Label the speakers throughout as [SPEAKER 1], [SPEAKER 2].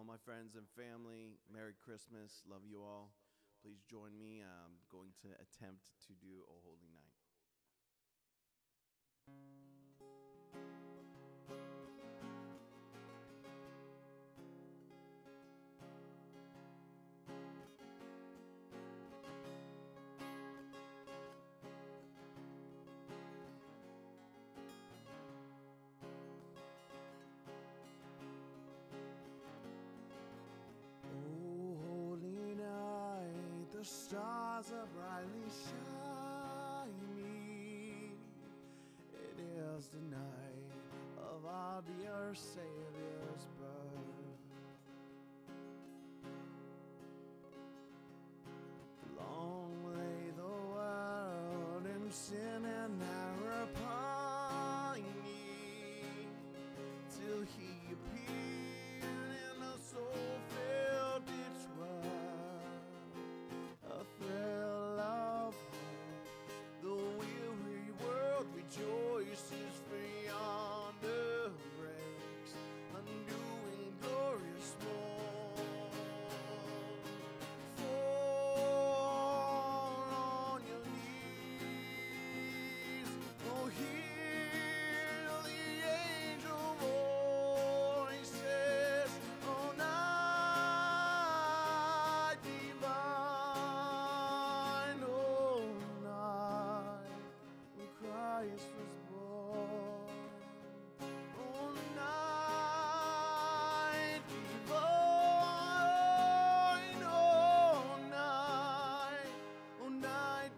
[SPEAKER 1] my friends and family, Merry Christmas. Love you all. Please join me. I'm going to attempt to do O Holy Night.
[SPEAKER 2] The stars are brightly shining. It is the night of our dear Savior's birth. Long lay the world in sin and error pining, till He appeared in a soul-filled ditch world. A thrill of hope, the weary world rejoices, for yonder breaks a new and glorious morn. Fall on your knees, oh, hear the angel voices, oh, night divine, Christ was born. Oh, night divine, oh, night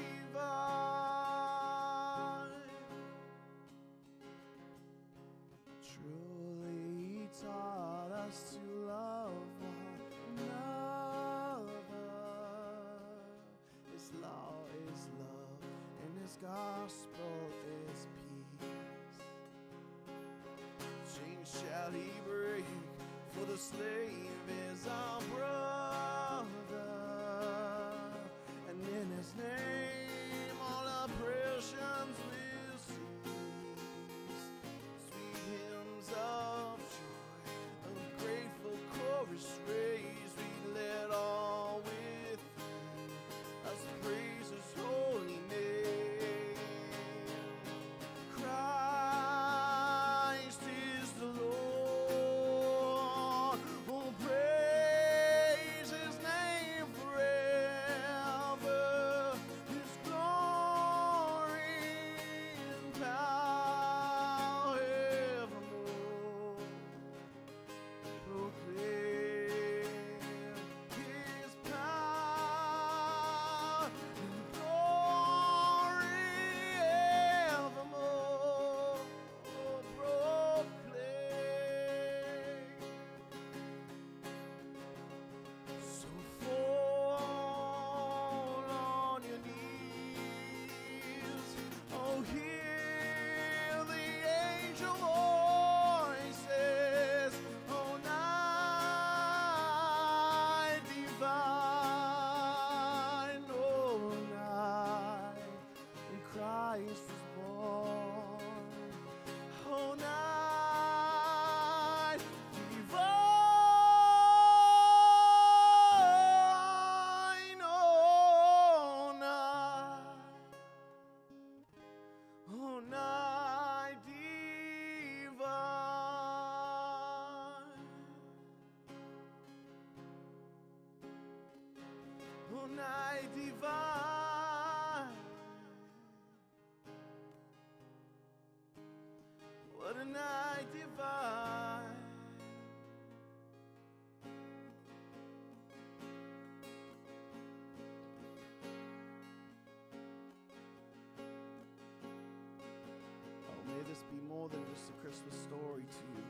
[SPEAKER 2] divine. Truly He taught us to love one another. His law is love, and His gospel is peace. Chains shall He break, for the slave is our brother, and in His name all oppressions will cease. Sweet hymns of joy, a grateful chorus raise, we let all within us praise His holy name. Christ is the Lord, oh, praise His name forever. His glory and power evermore. Proclaim His power and glory evermore. Proclaim. So fall on your knees, oh, hear the angel voices, oh, night divine, oh, night when Christ was born, oh, night divine, oh, night divine, oh, night divine. What a night divine. Oh, may this be more than just a Christmas story to you.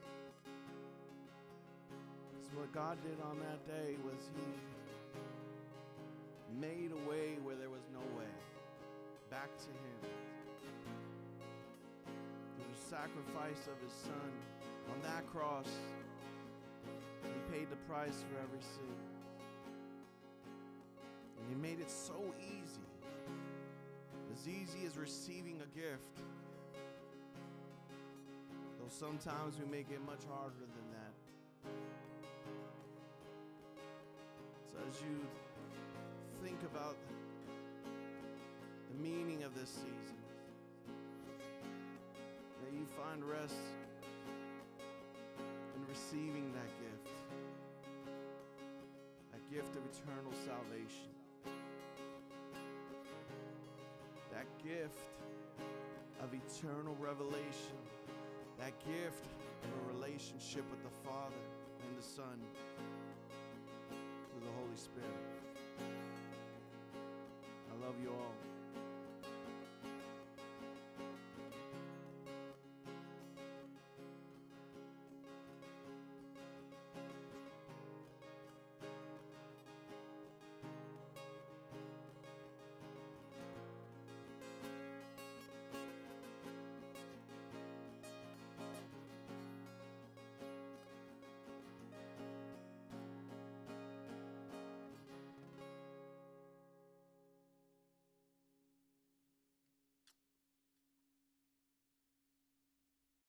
[SPEAKER 2] Because what God did on that day was He made a way where there was no way. Back to Him. Through the sacrifice of His Son on that cross, He paid the price for every sin. And He made it so easy as receiving a gift. Though sometimes we make it much harder than that. So as you think about the meaning of this season, may you find rest in receiving that gift of eternal salvation, that gift of eternal revelation, that gift of a relationship with the Father and the Son through the Holy Spirit. I love you all.